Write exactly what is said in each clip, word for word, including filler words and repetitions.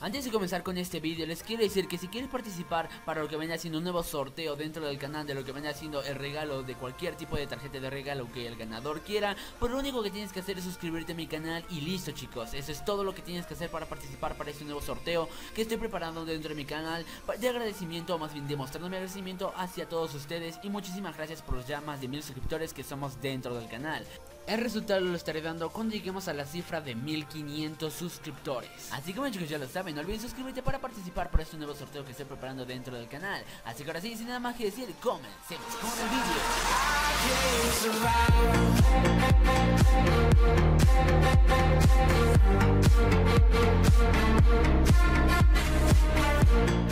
Antes de comenzar con este vídeo les quiero decir que si quieres participar para lo que venga siendo un nuevo sorteo dentro del canal, de lo que venga siendo el regalo de cualquier tipo de tarjeta de regalo que el ganador quiera, pues lo único que tienes que hacer es suscribirte a mi canal y listo, chicos. Eso es todo lo que tienes que hacer para participar para este nuevo sorteo que estoy preparando dentro de mi canal, de agradecimiento, o más bien demostrando mi agradecimiento hacia todos ustedes, y muchísimas gracias por los ya más de mil suscriptores que somos dentro del canal. El resultado lo estaré dando cuando lleguemos a la cifra de mil quinientos suscriptores. Así que bueno, chicos, ya lo saben, no olviden suscribirte para participar para este nuevo sorteo que estoy preparando dentro del canal. Así que ahora sí, sin nada más que decir, comencemos con el vídeo.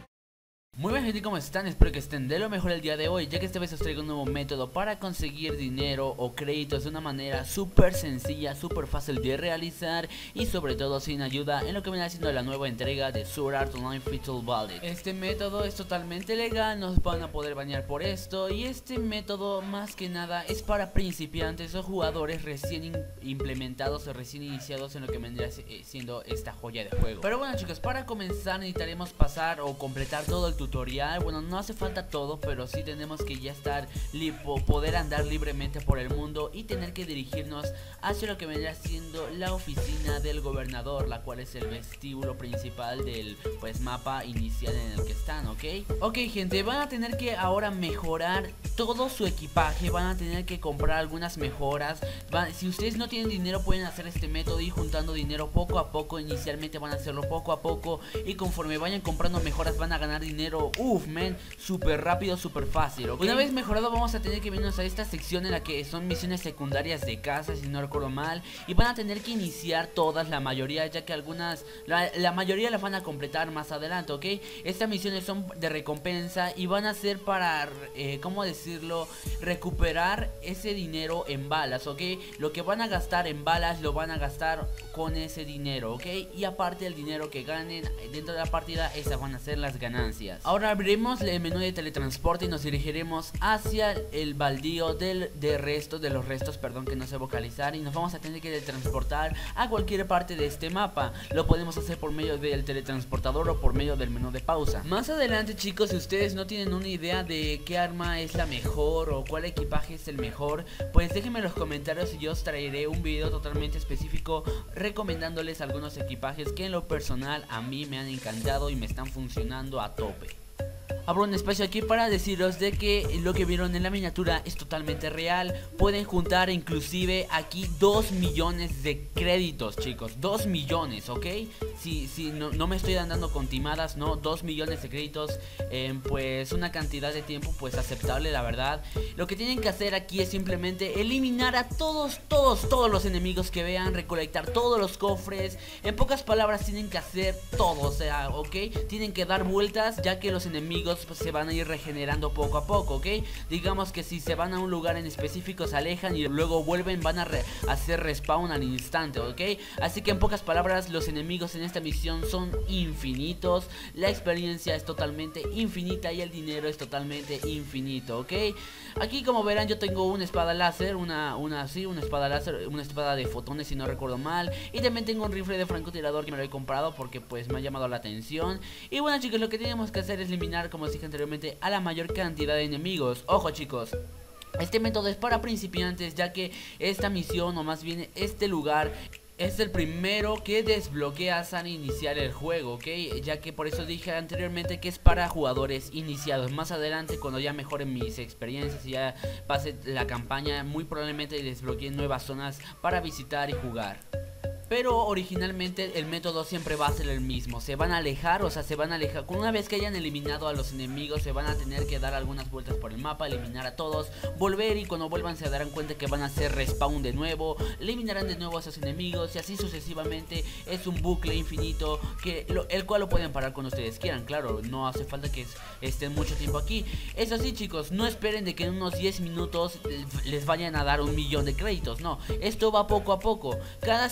Muy bien, gente, ¿cómo están? Espero que estén de lo mejor el día de hoy, ya que esta vez os traigo un nuevo método para conseguir dinero o créditos de una manera súper sencilla, súper fácil de realizar y sobre todo sin ayuda en lo que viene haciendo la nueva entrega de Sword Art Online Fatal Bullet. Este método es totalmente legal, no os van a poder banear por esto, y este método más que nada es para principiantes o jugadores recién implementados o recién iniciados en lo que vendría siendo esta joya de juego. Pero bueno, chicos, para comenzar necesitaremos pasar o completar todo el tutorial. Bueno, no hace falta todo, pero sí tenemos que ya estar poder andar libremente por el mundo y tener que dirigirnos hacia lo que vendrá siendo la oficina del gobernador, la cual es el vestíbulo principal del pues mapa inicial en el que están, ¿ok? Ok, gente, van a tener que ahora mejorar todo su equipaje, van a tener que comprar algunas mejoras. Van, si ustedes no tienen dinero, pueden hacer este método y juntando dinero poco a poco. Inicialmente van a hacerlo poco a poco y conforme vayan comprando mejoras van a ganar dinero. Uff, man, súper rápido, súper fácil, ¿okay? Una vez mejorado vamos a tener que venirnos a esta sección en la que son misiones secundarias de casa, si no recuerdo mal, y van a tener que iniciar todas, la mayoría, ya que algunas, la, la mayoría las van a completar más adelante, ¿ok? Estas misiones son de recompensa y van a ser para, eh, ¿cómo decirlo? Recuperar ese dinero en balas, ¿ok? Lo que van a gastar en balas lo van a gastar con ese dinero, ¿ok? Y aparte el dinero que ganen dentro de la partida, esas van a ser las ganancias. Ahora abriremos el menú de teletransporte y nos dirigiremos hacia el baldío del, de restos, de los restos, perdón, que no sé vocalizar, y nos vamos a tener que teletransportar a cualquier parte de este mapa. Lo podemos hacer por medio del teletransportador o por medio del menú de pausa. Más adelante, chicos, si ustedes no tienen una idea de qué arma es la mejor o cuál equipaje es el mejor, pues déjenme en los comentarios y yo os traeré un video totalmente específico recomendándoles algunos equipajes que en lo personal a mí me han encantado y me están funcionando a tope. Abro un espacio aquí para deciros de que lo que vieron en la miniatura es totalmente real. Pueden juntar inclusive aquí dos millones de créditos, chicos, dos millones, ¿ok? Si, si no, no me estoy andando con timadas, no, dos millones de créditos, eh, pues una cantidad de tiempo pues aceptable, la verdad. Lo que tienen que hacer aquí es simplemente eliminar a todos, todos, todos los enemigos que vean, recolectar todos los cofres. En pocas palabras tienen que hacer todo, o sea, ¿ok? Tienen que dar vueltas, ya que los enemigos pues se van a ir regenerando poco a poco, ¿ok? Digamos que si se van a un lugar en específico, se alejan y luego vuelven, van a re hacer respawn al instante, ¿ok? Así que en pocas palabras, los enemigos en esta misión son infinitos, la experiencia es totalmente infinita y el dinero es totalmente infinito, ¿ok? Aquí, como verán, yo tengo una espada láser, una, una, sí, una espada láser, una espada de fotones si no recuerdo mal, y también tengo un rifle de francotirador que me lo he comprado porque pues me ha llamado la atención. Y bueno, chicos, lo que tenemos que hacer es eliminar, como os dije anteriormente, a la mayor cantidad de enemigos. Ojo, chicos, este método es para principiantes, ya que esta misión, o más bien este lugar, es el primero que desbloqueas al iniciar el juego, ¿ok? Ya que por eso dije anteriormente que es para jugadores iniciados. Más adelante, cuando ya mejoren mis experiencias y ya pase la campaña, muy probablemente desbloqueen nuevas zonas para visitar y jugar. Pero originalmente el método siempre va a ser el mismo. Se van a alejar, o sea, se van a alejar. Una vez que hayan eliminado a los enemigos, se van a tener que dar algunas vueltas por el mapa, eliminar a todos, volver, y cuando vuelvan se darán cuenta que van a hacer respawn de nuevo, eliminarán de nuevo a esos enemigos y así sucesivamente. Es un bucle infinito que lo, el cual lo pueden parar cuando ustedes quieran. Claro, no hace falta que estén mucho tiempo aquí. Eso sí, chicos, no esperen de que en unos diez minutos les vayan a dar un millón de créditos. No, esto va poco a poco. Cada cincuenta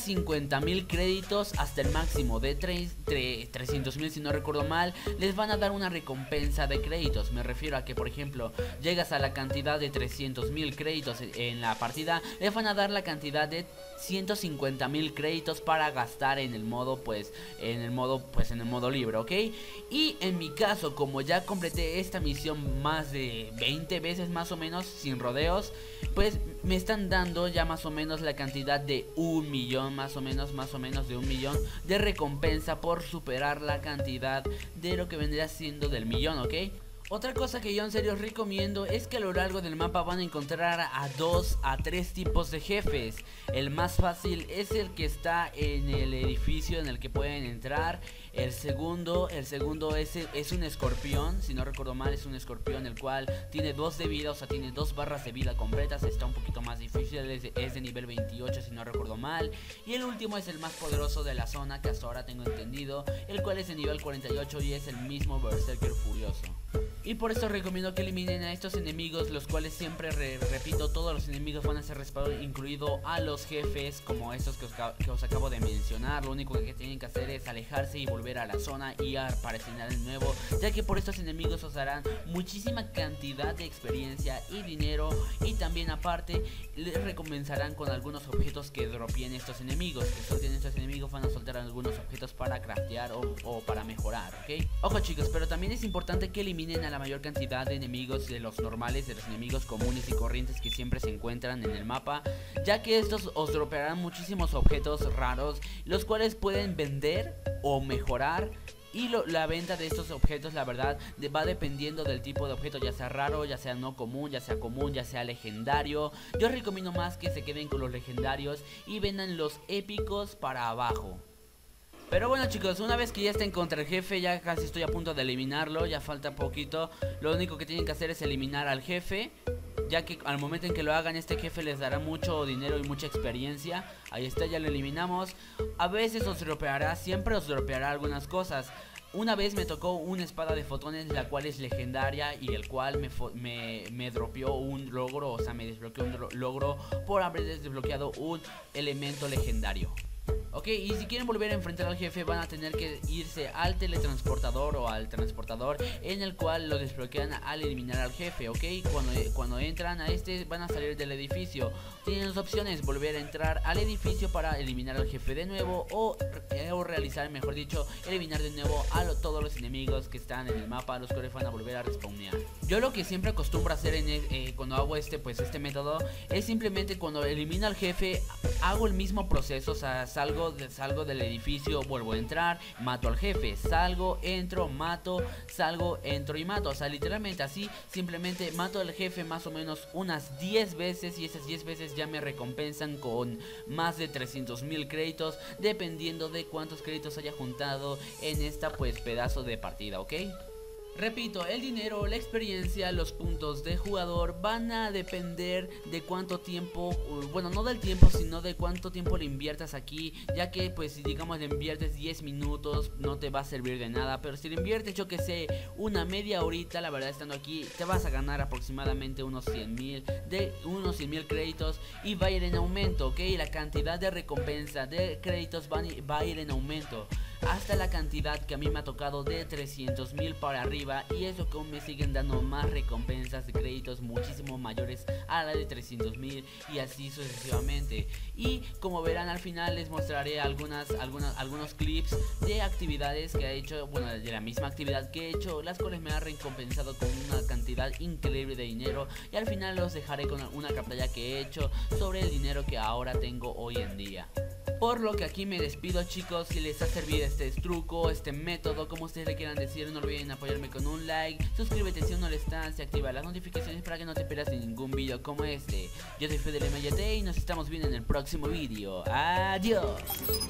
cincuenta mil créditos hasta el máximo de trescientos mil, si no recuerdo mal, les van a dar una recompensa de créditos. Me refiero a que, por ejemplo, llegas a la cantidad de trescientos mil créditos en la partida, les van a dar la cantidad de ciento cincuenta mil créditos para gastar en el modo pues en el modo pues en el modo libre, ¿ok? Y en mi caso, como ya completé esta misión más de veinte veces más o menos sin rodeos, pues me están dando ya más o menos la cantidad de un millón, más o menos más o menos de un millón de recompensa por superar la cantidad de lo que vendría siendo del millón, ¿ok? Otra cosa que yo en serio os recomiendo es que a lo largo del mapa van a encontrar a dos a tres tipos de jefes. El más fácil es el que está en el edificio en el que pueden entrar. El segundo, el segundo es, es un escorpión, si no recuerdo mal es un escorpión el cual tiene dos de vida, o sea tiene dos barras de vida completas. Está un poquito más difícil, es de, es de nivel veintiocho si no recuerdo mal. Y el último es el más poderoso de la zona que hasta ahora tengo entendido, el cual es de nivel cuarenta y ocho y es el mismo Berserker Furioso. Y por eso recomiendo que eliminen a estos enemigos, los cuales siempre, re, repito, todos los enemigos van a ser respawnados, incluido a los jefes como estos que os, que os acabo de mencionar. Lo único que tienen que hacer es alejarse y volver a la zona y aparecer de nuevo, ya que por estos enemigos os darán muchísima cantidad de experiencia y dinero, y también aparte les recompensarán con algunos objetos que dropien estos enemigos, que suelten estos enemigos, van a soltar algunos objetos para craftear o, o para mejorar, ¿ok? Ojo chicos, pero también es importante que eliminen a la mayor cantidad de enemigos de los normales, de los enemigos comunes y corrientes que siempre se encuentran en el mapa, ya que estos os dropearán muchísimos objetos raros, los cuales pueden vender o mejorar. Y lo, la venta de estos objetos, la verdad, de, va dependiendo del tipo de objeto, ya sea raro, ya sea no común, ya sea común, ya sea legendario. Yo recomiendo más que se queden con los legendarios y vendan los épicos para abajo. Pero bueno chicos, una vez que ya estén contra el jefe, ya casi estoy a punto de eliminarlo, ya falta poquito. Lo único que tienen que hacer es eliminar al jefe, ya que al momento en que lo hagan este jefe les dará mucho dinero y mucha experiencia. Ahí está, ya lo eliminamos. A veces os dropeará, siempre os dropeará algunas cosas. Una vez me tocó una espada de fotones, la cual es legendaria y el cual me, me, me dropeó un logro, o sea me desbloqueó un logro por haber desbloqueado un elemento legendario. Ok, y si quieren volver a enfrentar al jefe van a tener que irse al teletransportador o al transportador, en el cual lo desbloquean al eliminar al jefe, ok. Cuando, cuando entran a este van a salir del edificio. Tienen dos opciones: volver a entrar al edificio para eliminar al jefe de nuevo, o, eh, o realizar, mejor dicho, eliminar de nuevo a lo, todos los enemigos que están en el mapa, los cuales van a volver a respawnear. Yo lo que siempre acostumbro a hacer en el, eh, cuando hago este, pues, este método es simplemente cuando elimino al jefe hago el mismo proceso, o sea, salgo Salgo del edificio, vuelvo a entrar, mato al jefe, salgo, entro, mato, salgo, entro y mato. O sea, literalmente así, simplemente mato al jefe más o menos unas diez veces, y esas diez veces ya me recompensan con más de trescientos mil créditos, dependiendo de cuántos créditos haya juntado en esta pues pedazo de partida, ¿ok? Repito, el dinero, la experiencia, los puntos de jugador van a depender de cuánto tiempo, bueno, no del tiempo, sino de cuánto tiempo le inviertas aquí, ya que pues si digamos le inviertes diez minutos no te va a servir de nada, pero si le inviertes yo que sé una media horita, la verdad estando aquí te vas a ganar aproximadamente unos cien mil de unos cien mil créditos, y va a ir en aumento, ok. La cantidad de recompensa de créditos va, va a ir en aumento hasta la cantidad que a mí me ha tocado de trescientos mil para arriba, y eso que aún me siguen dando más recompensas de créditos muchísimo mayores a la de trescientos mil, y así sucesivamente. Y como verán al final les mostraré algunas, algunas, algunos clips de actividades que he hecho, bueno, de la misma actividad que he hecho, las cuales me han recompensado con una cantidad increíble de dinero, y al final los dejaré con una pantalla que he hecho sobre el dinero que ahora tengo hoy en día. Por lo que aquí me despido chicos. Si les ha servido este truco, este método, como ustedes le quieran decir, no olviden apoyarme con un like, suscríbete si aún no lo estás, y activa las notificaciones para que no te pierdas de ningún video como este. Yo soy Fede M Y T y nos estamos viendo en el próximo video. Adiós.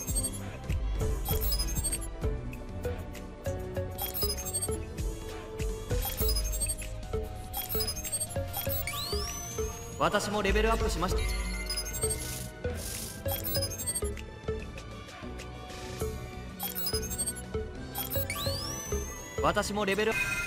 私もレベルアップしました。私もレベル